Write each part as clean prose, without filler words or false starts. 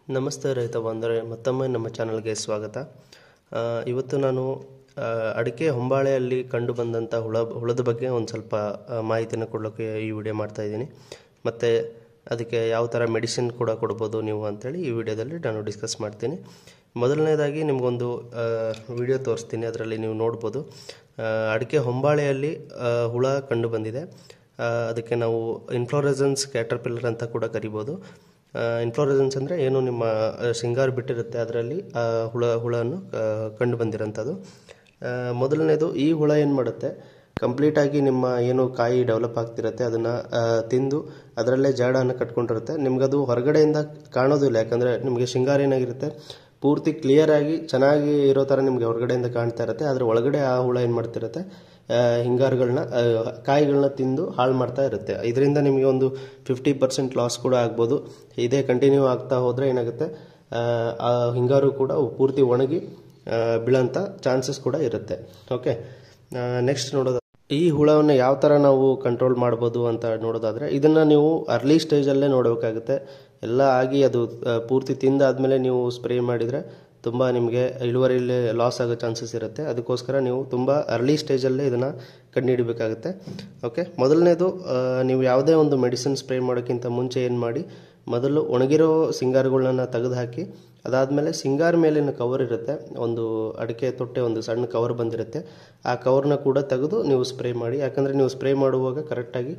ನಮಸ್ತೆ ರೈತ ಬಾಂಧವರೇ, ಮತ್ತೊಮ್ಮೆ ನಮ್ಮ ಚಾನಲ್ಗೆ ಸ್ವಾಗತ. ಇವತ್ತು ನಾನು ಅಡಿಕೆ ಹೊಂಬಾಳೆಯಲ್ಲಿ ಕಂಡು ಬಂದಂಥ ಹುಳದ ಬಗ್ಗೆ ಒಂದು ಸ್ವಲ್ಪ ಮಾಹಿತಿಯನ್ನು ಕೊಡೋಕ್ಕೆ ಈ ವಿಡಿಯೋ ಮಾಡ್ತಾ ಇದ್ದೀನಿ. ಮತ್ತು ಅದಕ್ಕೆ ಯಾವ ಥರ ಮೆಡಿಸಿನ್ ಕೂಡ ಕೊಡ್ಬೋದು ನೀವು ಅಂಥೇಳಿ ಈ ವಿಡಿಯೋದಲ್ಲಿ ನಾನು ಡಿಸ್ಕಸ್ ಮಾಡ್ತೀನಿ. ಮೊದಲನೇದಾಗಿ ನಿಮಗೊಂದು ವಿಡಿಯೋ ತೋರಿಸ್ತೀನಿ. ಅದರಲ್ಲಿ ನೀವು ನೋಡ್ಬೋದು ಅಡಿಕೆ ಹೊಂಬಾಳೆಯಲ್ಲಿ ಹುಳ ಕಂಡು ಬಂದಿದೆ. ಅದಕ್ಕೆ ನಾವು ಇನ್ಫ್ಲೋರೆಸೆನ್ಸ್ ಕ್ಯಾಟರ್ಪಿಲ್ಲರ್ ಅಂತ ಕೂಡ ಕರಿಬೋದು. ಇನ್ಫ್ಲೋರೆಸೆನ್ಸ್ ಅಂದರೆ ಏನು, ನಿಮ್ಮ ಸಿಂಗಾರು ಬಿಟ್ಟಿರುತ್ತೆ ಅದರಲ್ಲಿ ಹುಳವನ್ನು ಕಂಡು ಬಂದಿರೋಂಥದ್ದು. ಮೊದಲನೇದು, ಈ ಹುಳ ಏನು ಮಾಡುತ್ತೆ, ಕಂಪ್ಲೀಟಾಗಿ ನಿಮ್ಮ ಏನು ಕಾಯಿ ಡೆವಲಪ್ ಆಗ್ತಿರುತ್ತೆ ಅದನ್ನು ತಿಂದು ಅದರಲ್ಲೇ ಜಾಡನ್ನು ಕಟ್ಕೊಂಡಿರುತ್ತೆ. ನಿಮಗದು ಹೊರಗಡೆಯಿಂದ ಕಾಣೋದಿಲ್ಲ, ಯಾಕಂದರೆ ನಿಮಗೆ ಸಿಂಗಾರು ಏನಾಗಿರುತ್ತೆ ಪೂರ್ತಿ ಕ್ಲಿಯರಾಗಿ ಚೆನ್ನಾಗಿ ಇರೋ ಥರ ನಿಮಗೆ ಹೊರಗಡೆಯಿಂದ ಕಾಣ್ತಾ ಇರುತ್ತೆ. ಆದರೆ ಒಳಗಡೆ ಆ ಹುಳ ಏನು ಮಾಡ್ತಿರುತ್ತೆ, ಹಿಂಗಾರುಗಳನ್ನ ಕಾಯಿಗಳನ್ನ ತಿಂದು ಹಾಳು ಮಾಡ್ತಾ ಇರುತ್ತೆ. ಇದರಿಂದ ನಿಮಗೆ ಒಂದು 50% ಲಾಸ್ ಕೂಡ ಆಗ್ಬೋದು. ಇದೇ ಕಂಟಿನ್ಯೂ ಆಗ್ತಾ ಹೋದರೆ ಏನಾಗುತ್ತೆ, ಆ ಹಿಂಗಾರು ಕೂಡ ಪೂರ್ತಿ ಒಣಗಿ ಬೀಳೋಂಥ ಚಾನ್ಸಸ್ ಕೂಡ ಇರುತ್ತೆ. ಓಕೆ, ನೆಕ್ಸ್ಟ್ ನೋಡೋದು, ಈ ಹುಳವನ್ನು ಯಾವ ಥರ ನಾವು ಕಂಟ್ರೋಲ್ ಮಾಡ್ಬೋದು ಅಂತ ನೋಡೋದಾದರೆ, ಇದನ್ನು ನೀವು ಅರ್ಲಿ ಸ್ಟೇಜಲ್ಲೇ ನೋಡಬೇಕಾಗುತ್ತೆ. ಎಲ್ಲ ಆಗಿ ಅದು ಪೂರ್ತಿ ತಿಂದಾದ್ಮೇಲೆ ನೀವು ಸ್ಪ್ರೇ ಮಾಡಿದರೆ ತುಂಬ ನಿಮಗೆ ಇಳುವರಿಯಲ್ಲಿ ಲಾಸ್ ಆಗೋ ಚಾನ್ಸಸ್ ಇರುತ್ತೆ. ಅದಕ್ಕೋಸ್ಕರ ನೀವು ತುಂಬ ಅರ್ಲಿ ಸ್ಟೇಜಲ್ಲೇ ಇದನ್ನು ಕಂಡುಹಿಡಬೇಕಾಗುತ್ತೆ. ಓಕೆ, ಮೊದಲನೇದು, ನೀವು ಯಾವುದೇ ಒಂದು ಮೆಡಿಸಿನ್ ಸ್ಪ್ರೇ ಮಾಡೋಕ್ಕಿಂತ ಮುಂಚೆ ಏನು ಮಾಡಿ, ಮೊದಲು ಒಣಗಿರೋ ಸಿಂಗಾರುಗಳನ್ನ ತೆಗೆದು ಹಾಕಿ, ಅದಾದಮೇಲೆ ಸಿಂಗಾರ ಮೇಲಿನ ಕವರ್ ಇರುತ್ತೆ, ಒಂದು ಅಡಿಕೆ ತೊಟ್ಟೆ ಒಂದು ಸಣ್ಣ ಕವರ್ ಬಂದಿರುತ್ತೆ, ಆ ಕವರ್ನ ಕೂಡ ತೆಗೆದು ನೀವು ಸ್ಪ್ರೇ ಮಾಡಿ. ಯಾಕಂದರೆ ನೀವು ಸ್ಪ್ರೇ ಮಾಡುವಾಗ ಕರೆಕ್ಟಾಗಿ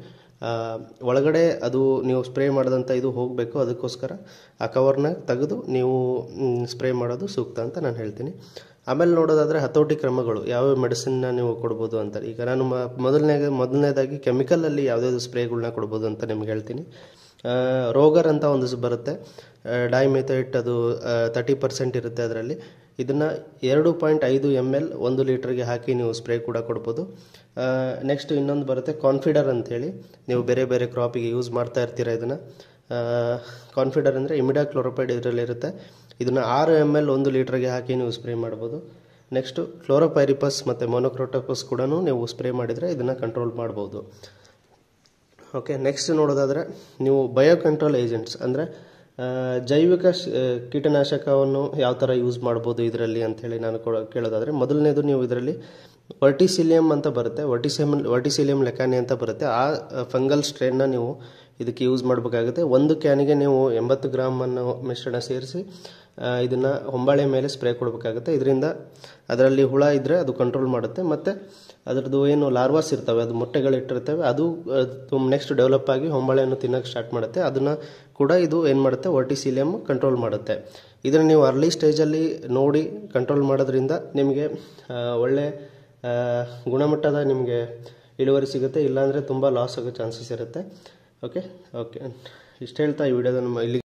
ಒಳಗಡೆ ಅದು ನೀವು ಸ್ಪ್ರೇ ಮಾಡಿದಂಥ ಇದು ಹೋಗಬೇಕು. ಅದಕ್ಕೋಸ್ಕರ ಆ ಕವರ್ನ ತೆಗೆದು ನೀವು ಸ್ಪ್ರೇ ಮಾಡೋದು ಸೂಕ್ತ ಅಂತ ನಾನು ಹೇಳ್ತೀನಿ. ಆಮೇಲೆ ನೋಡೋದಾದರೆ ಹತೋಟಿ ಕ್ರಮಗಳು, ಯಾವ್ಯಾವ ಮೆಡಿಸಿನ್ನ ನೀವು ಕೊಡ್ಬೋದು ಅಂತ. ಈಗ ನಾನು ಮೊದಲನೇದಾಗಿ ಕೆಮಿಕಲಲ್ಲಿ ಯಾವುದ್ಯಾವುದು ಸ್ಪ್ರೇಗಳನ್ನ ಕೊಡ್ಬೋದು ಅಂತ ನಿಮ್ಗೆ ಹೇಳ್ತೀನಿ. ರೋಗರ್ ಅಂತ ಒಂದು ಬರುತ್ತೆ, ಡೈಮೆಥೇಟ್, ಅದು 30% ಇರುತ್ತೆ ಅದರಲ್ಲಿ. ಇದನ್ನು 2.5 ml 1 ಲೀಟ್ರಿಗೆ ಹಾಕಿ ನೀವು ಸ್ಪ್ರೇ ಕೂಡ ಕೊಡ್ಬೋದು. ನೆಕ್ಸ್ಟ್ ಇನ್ನೊಂದು ಬರುತ್ತೆ ಕಾನ್ಫಿಡರ್ ಅಂಥೇಳಿ, ನೀವು ಬೇರೆ ಬೇರೆ ಕ್ರಾಪಿಗೆ ಯೂಸ್ ಮಾಡ್ತಾ ಇರ್ತೀರ ಇದನ್ನು. ಕಾನ್ಫಿಡರ್ ಅಂದರೆ ಇಮಿಡಾಕ್ಲೋರೋಪೈಡ್ ಇದರಲ್ಲಿರುತ್ತೆ. ಇದನ್ನು 6 ml 1 ಲೀಟ್ರಿಗೆ ಹಾಕಿ ನೀವು ಸ್ಪ್ರೇ ಮಾಡ್ಬೋದು. ನೆಕ್ಸ್ಟು ಕ್ಲೋರೋಪೈರಿಪಸ್ ಮತ್ತು ಮೊನೊಕ್ರೋಟೋಪಸ್ ಕೂಡ ನೀವು ಸ್ಪ್ರೇ ಮಾಡಿದರೆ ಇದನ್ನು ಕಂಟ್ರೋಲ್ ಮಾಡ್ಬೋದು. ಓಕೆ, ನೆಕ್ಸ್ಟ್ ನೋಡೋದಾದರೆ, ನೀವು ಬಯೋ ಕಂಟ್ರೋಲ್ ಏಜೆಂಟ್ಸ್ ಅಂದರೆ ಜೈವಿಕ ಕೀಟನಾಶಕವನ್ನು ಯಾವ ಥರ ಯೂಸ್ ಮಾಡ್ಬೋದು ಇದರಲ್ಲಿ ಅಂಥೇಳಿ ನಾನು ಕೇಳೋದಾದರೆ, ಮೊದಲನೇದು, ನೀವು ಇದರಲ್ಲಿ ವರ್ಟಿಸಿಲಿಯಮ್ ಅಂತ ಬರುತ್ತೆ, ವರ್ಟಿಸಿಲಿಯಮ್ ಲೆಕಾನಿ ಅಂತ ಬರುತ್ತೆ. ಆ ಫಂಗಲ್ ಸ್ಟ್ರೇನ್ನ ನೀವು ಇದಕ್ಕೆ ಯೂಸ್ ಮಾಡಬೇಕಾಗುತ್ತೆ. ಒಂದು ಕ್ಯಾನಿಗೆ ನೀವು 80 ಗ್ರಾಮನ್ನು ಮಿಶ್ರಣ ಸೇರಿಸಿ ಇದನ್ನು ಹೊಂಬಾಳೆ ಮೇಲೆ ಸ್ಪ್ರೇ ಕೊಡಬೇಕಾಗುತ್ತೆ. ಇದರಿಂದ ಅದರಲ್ಲಿ ಹುಳ ಇದ್ದರೆ ಅದು ಕಂಟ್ರೋಲ್ ಮಾಡುತ್ತೆ. ಮತ್ತು ಅದರದ್ದು ಏನು ಲಾರ್ವಾಸ್ ಇರ್ತವೆ, ಅದು ಮೊಟ್ಟೆಗಳಿಟ್ಟಿರ್ತವೆ, ಅದು ನೆಕ್ಸ್ಟ್ ಡೆವಲಪ್ ಆಗಿ ಹೊಂಬಾಳೆಯನ್ನು ತಿನ್ನೋಕ್ಕೆ ಸ್ಟಾರ್ಟ್ ಮಾಡುತ್ತೆ. ಅದನ್ನು ಕೂಡ ಇದು ಏನು ಮಾಡುತ್ತೆ, ವರ್ಟಿಸಿಲಿಯಮ್ ಕಂಟ್ರೋಲ್ ಮಾಡುತ್ತೆ. ಇದನ್ನು ನೀವು ಅರ್ಲಿ ಸ್ಟೇಜಲ್ಲಿ ನೋಡಿ ಕಂಟ್ರೋಲ್ ಮಾಡೋದ್ರಿಂದ ನಿಮಗೆ ಒಳ್ಳೆ ಗುಣಮಟ್ಟದ ನಿಮಗೆ ಇಳುವರಿ ಸಿಗುತ್ತೆ. ಇಲ್ಲಾಂದರೆ ತುಂಬ ಲಾಸ್ ಆಗೋ ಚಾನ್ಸಸ್ ಇರುತ್ತೆ. ಓಕೆ, ಇಷ್ಟು ಹೇಳ್ತಾ ಈ ವಿಡಿಯೋದ ನಮ್ಮ ಇಲ್ಲಿ